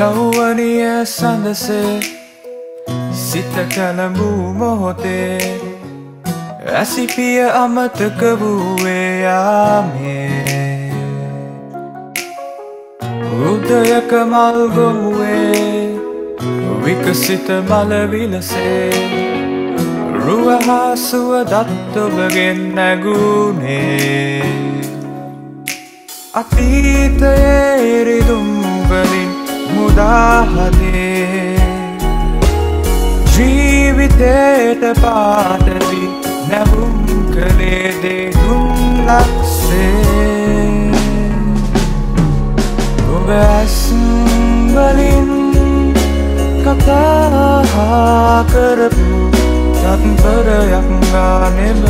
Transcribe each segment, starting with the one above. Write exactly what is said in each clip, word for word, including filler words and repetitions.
යෞවනිය සඳසේ සිත කලඹූ මොහොතේ ඇසිපිය අමතක වූවේ යාමේ උදයක මල් ගොමුවේ විකසිත මල විලසේ රුවහා සුවදත් ඔබගෙන් නැගුණේ අතීතයේ රිදුම් වලින් මුදාහදේ ජීවිතයට පාටවි නැවුම් කළේ දෙදුම් ලක්සේ ඔබ ඇස්ම් වලින් කතා කරපු තත්පරයක් ගානෙම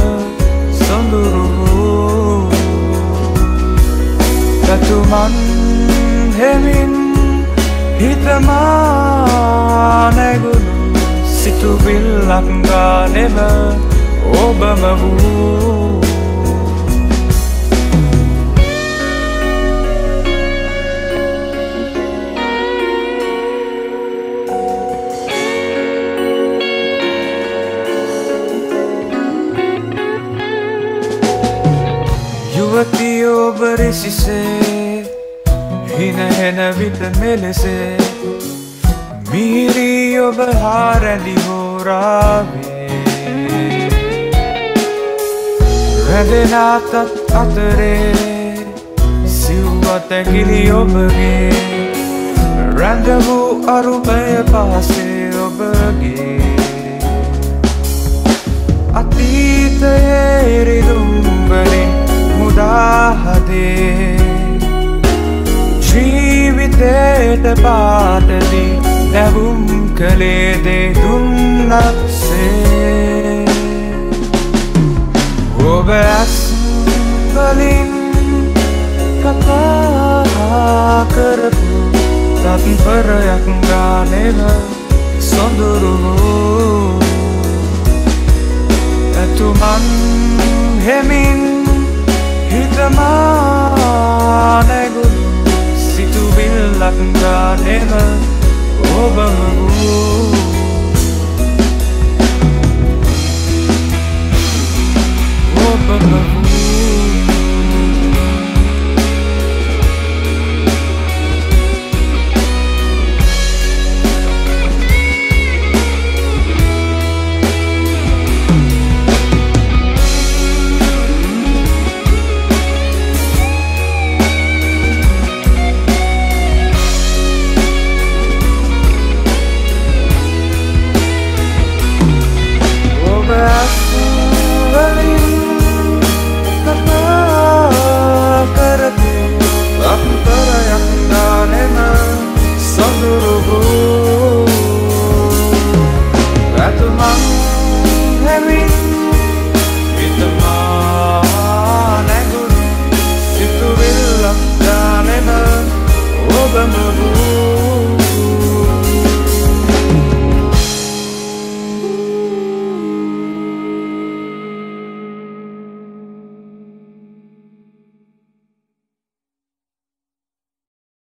සොඳුරු ගතුමන් හෙමින් හිතමා නැගුණු සිතුවිල්ලක් ගානෙම ඔබම වූ යුවතිය ඔබ රිසිසේ හිනහෙන විට මෙලෙසේ මිහිරී ඔබ හා රැඳි හෝරාවේ රැඳෙන අතත් අතරේ සිව්වත කිරි ඔබගේ රැඳ වූ අරුමය පහසේ ඔබගේ අතීතයේ රිදුම් වලින් මුදාහදේ ජීවිතයට පාටදී නැවුම් කළේ දෙදුම් ලක්සේ ඔබ ඇස්ම් වලින් කතා කරපු තත්පරයක් ගානෙම සොඳුරු ඇතුමන් හෙමින් හිතමා නැගුණු සිතුවිල්ලක් ගානෙම ඔබම වූ ඔබම වූ I'm